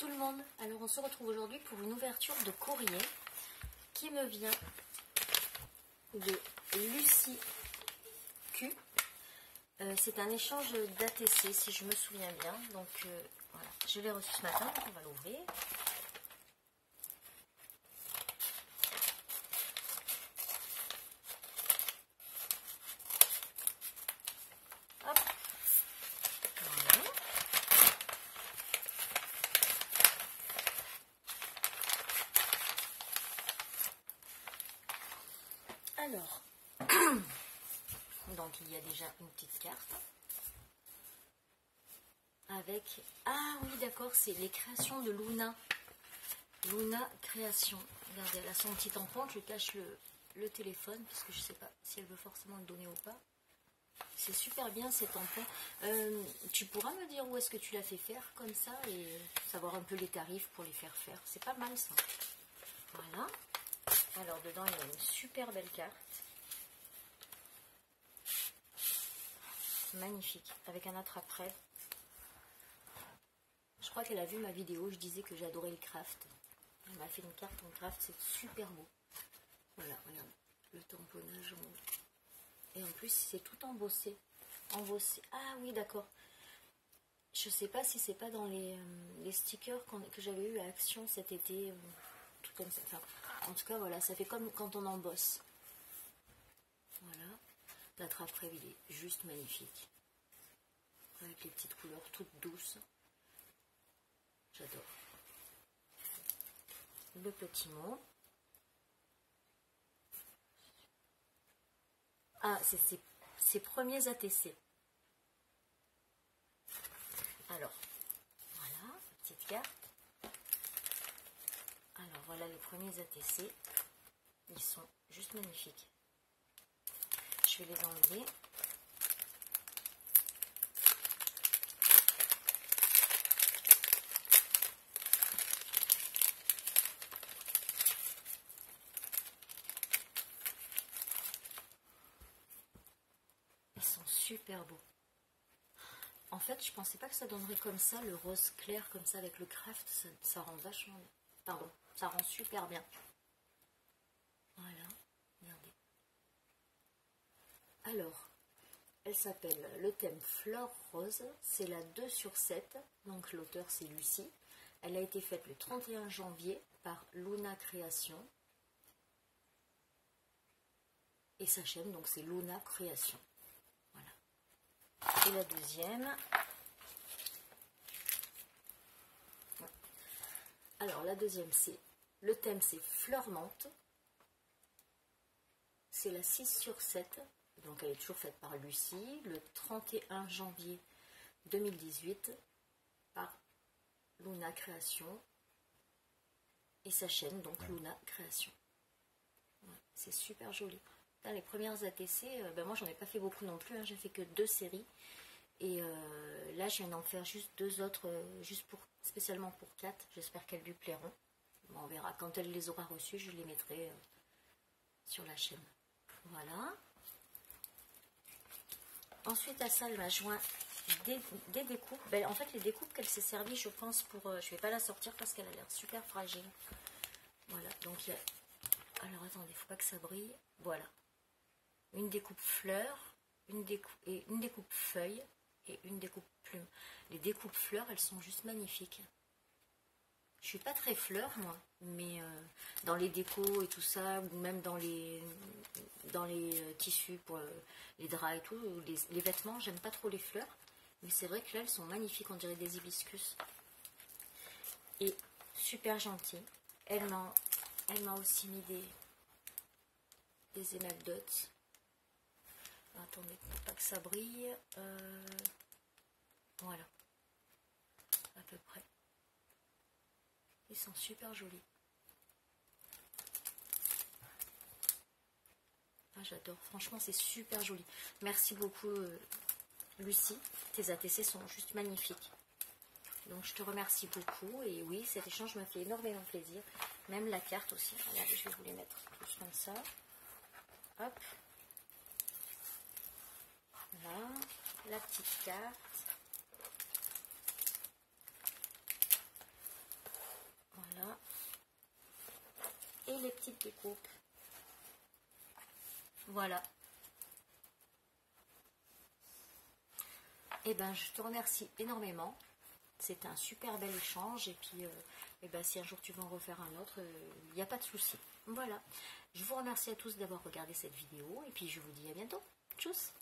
tout le monde, alors on se retrouve aujourd'hui pour une ouverture de courrier qui me vient de Lucie Q. C'est un échange d'ATC si je me souviens bien, donc voilà, je l'ai reçu ce matin, on va l'ouvrir. Hop. Voilà. Alors, donc il y a déjà une petite carte avec, ah oui d'accord, c'est les créations de Luna. Luna Création. Regardez, elle a son petit tampon, je cache le téléphone parce que je ne sais pas si elle veut forcément le donner ou pas. C'est super bien ces tampons. Tu pourras me dire où est-ce que tu l'as fait faire comme ça et savoir un peu les tarifs pour les faire faire. C'est pas mal ça. Voilà. Alors dedans il y a une super belle carte. Magnifique. Avec un attrape-rêve. Je crois qu'elle a vu ma vidéo. Je disais que j'adorais le craft. Elle m'a fait une carte en craft. C'est super beau. Voilà, regarde. Le tamponnage. Et en plus c'est tout embossé. Ah oui d'accord. Je sais pas si c'est pas dans les stickers que j'avais eu à Action cet été. Tout comme ça. Enfin, en tout cas voilà, ça fait comme quand on embosse. Voilà. L'attrape-rêve il est juste magnifique. Avec les petites couleurs toutes douces. J'adore. Le petit mot. Ah, c'est ses premiers ATC. Alors, voilà, petite carte. Alors, voilà les premiers ATC. Ils sont juste magnifiques. Je vais les enlever. Ils sont super beaux. En fait, je pensais pas que ça donnerait comme ça, le rose clair comme ça avec le craft, ça rend vachement bien. Pardon, ça rend super bien. Voilà, regardez. Alors, elle s'appelle le thème Fleur Rose, c'est la 2/7, donc l'auteur c'est Lucie. Elle a été faite le 31 janvier par Luna Création. Et sa chaîne, donc c'est Luna Création. Voilà. Et la deuxième. Alors la deuxième c'est, le thème c'est Fleur Menthe. C'est la 6/7. Donc elle est toujours faite par Lucie, le 31 janvier 2018 par Luna Création et sa chaîne, donc Luna Création. Ouais, c'est super joli. Là, les premières ATC, ben moi j'en ai pas fait beaucoup non plus, hein, j'ai fait que 2 séries. Et là je viens d'en faire juste 2 autres, juste spécialement pour Kat. J'espère qu'elles lui plairont. Bon, on verra, quand elle les aura reçues, je les mettrai sur la chaîne. Voilà. Ensuite à ça, elle m'a joint des découpes. Ben, en fait, les découpes qu'elle s'est servie, je pense, pour... je vais pas la sortir parce qu'elle a l'air super fragile. Voilà, donc il y a... Alors, attendez, il faut pas que ça brille. Voilà. Une découpe fleur, une découpe feuille et une découpe plume. Les découpes fleurs, elles sont juste magnifiques. Je suis pas très fleur, moi, mais dans les décos et tout ça, ou même dans les tissus pour les draps et tout, les vêtements, j'aime pas trop les fleurs, mais c'est vrai que là, elles sont magnifiques, on dirait des hibiscus. Et super gentille. Elle m'a aussi mis des émeraudes. Attendez, pour pas que ça brille. Voilà, à peu près. Ils sont super jolis. Ah, j'adore. Franchement, c'est super joli. Merci beaucoup, Lucie. Tes ATC sont juste magnifiques. Donc, je te remercie beaucoup. Et oui, cet échange m'a fait énormément plaisir. Même la carte aussi. Regardez, je vais vous les mettre tous comme ça. Hop. Voilà. La petite carte. petites découpes. Voilà. Et ben, je te remercie énormément. C'était un super bel échange. Et puis, si un jour tu veux en refaire un autre, il n'y a pas de souci. Voilà. Je vous remercie à tous d'avoir regardé cette vidéo. Et puis, je vous dis à bientôt. Tchuss!